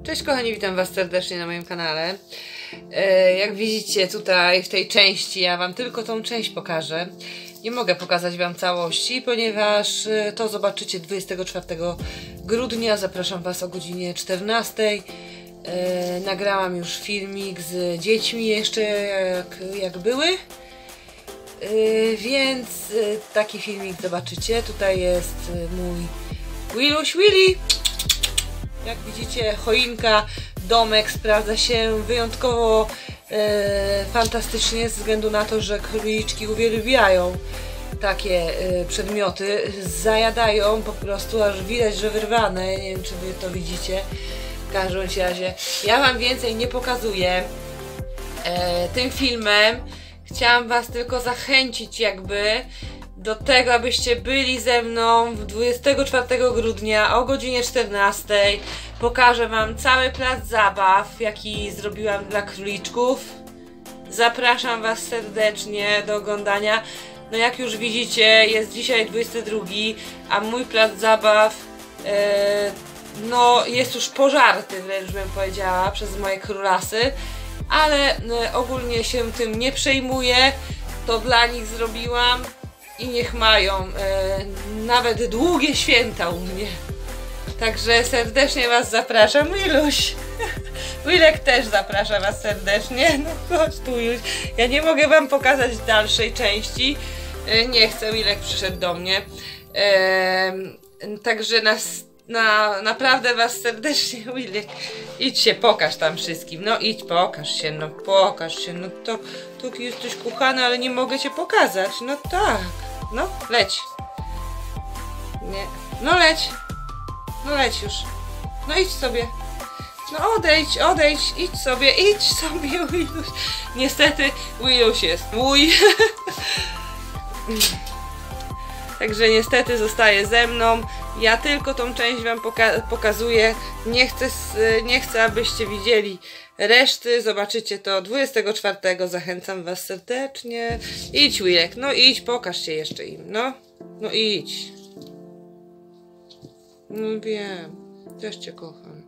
Cześć kochani, witam was serdecznie na moim kanale. Jak widzicie tutaj w tej części, ja wam tylko tą część pokażę. Nie mogę pokazać wam całości, ponieważ to zobaczycie 24 grudnia. Zapraszam was o godzinie 14. Nagrałam już filmik z dziećmi jeszcze jak były. Więc taki filmik zobaczycie. Tutaj jest mój Willy. Jak widzicie, choinka, domek sprawdza się wyjątkowo fantastycznie, ze względu na to, że króliczki uwielbiają takie przedmioty. Zajadają po prostu, aż widać, że wyrwane. Nie wiem, czy wy to widzicie. W każdym razie ja wam więcej nie pokazuję tym filmem. Chciałam was tylko zachęcić do tego, abyście byli ze mną 24 grudnia o godzinie 14. Pokażę wam cały plac zabaw, jaki zrobiłam dla króliczków. Zapraszam was serdecznie do oglądania. No jak już widzicie, jest dzisiaj 22, a mój plac zabaw no jest już pożarty, wręcz bym powiedziała, przez moje królasy. Ale ogólnie się tym nie przejmuję. To dla nich zrobiłam. I niech mają nawet długie święta u mnie. Także serdecznie was zapraszam. Wiluś. Willek też zaprasza was serdecznie. No chodź tu już. Ja nie mogę wam pokazać dalszej części. Nie chcę, Willek przyszedł do mnie. Także naprawdę was serdecznie, Willek. Idź się, pokaż tam wszystkim. No idź, pokaż się, no pokaż się. No to jesteś kochany, ale nie mogę cię pokazać. No tak. No, leć. Nie. No leć. No leć już. No idź sobie. No odejdź, idź sobie, Willuś. Niestety Willuś jest mój. Także niestety zostaje ze mną. Ja tylko tą część wam pokazuję. Nie chcę, abyście widzieli reszty. Zobaczycie to 24. Zachęcam was serdecznie. Idź, Willek, no idź, pokaż się jeszcze im. No idź. No wiem, też cię kocham.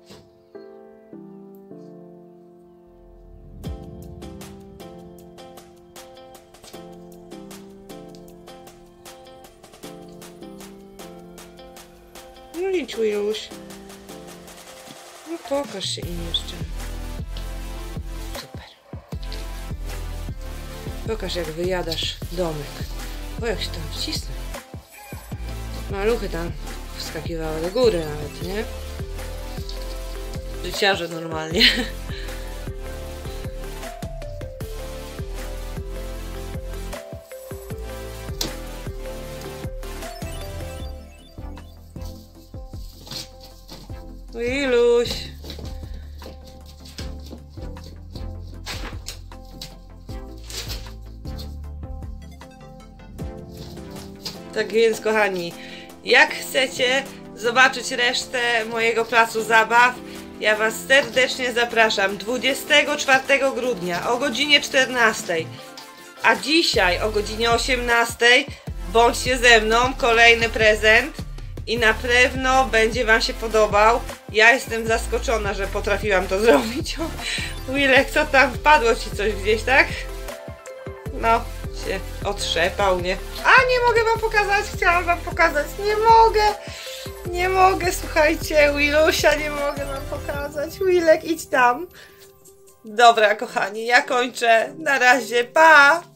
No idź, Willuś. No pokaż się im jeszcze. Super. Pokaż, jak wyjadasz domek. O, jak się tam wcisnę. Maluchy tam wskakiwały do góry nawet, nie? Życiarze normalnie. Willuś. Tak więc kochani, jak chcecie zobaczyć resztę mojego placu zabaw, ja was serdecznie zapraszam 24 grudnia o godzinie 14, a dzisiaj o godzinie 18 bądźcie ze mną, kolejny prezent. I na pewno będzie wam się podobał. Ja jestem zaskoczona, że potrafiłam to zrobić. Willek, co tam? Wpadło ci coś gdzieś, tak? No, się otrzepał, nie? A, nie mogę wam pokazać. Chciałam wam pokazać. Nie mogę, słuchajcie. Willusia nie mogę wam pokazać. Willek, idź tam. Dobra, kochani, ja kończę. Na razie, pa!